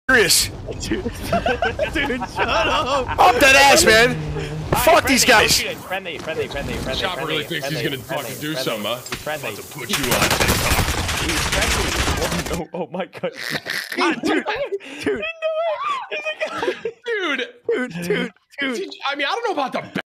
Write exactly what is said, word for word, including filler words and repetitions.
serious. Dude, dude, shut up. I'm dead ass, man. Right, Fuck friendly, these guys. Friendly, friendly, friendly, friendly. Chopper really thinks friendly, he's gonna friendly, fucking do friendly, something, huh? Friendly. About to put you on TikTok. He's friendly. Oh, no, oh my god. God, dude, dude, Dude, dude, dude, dude. I mean, I don't know about the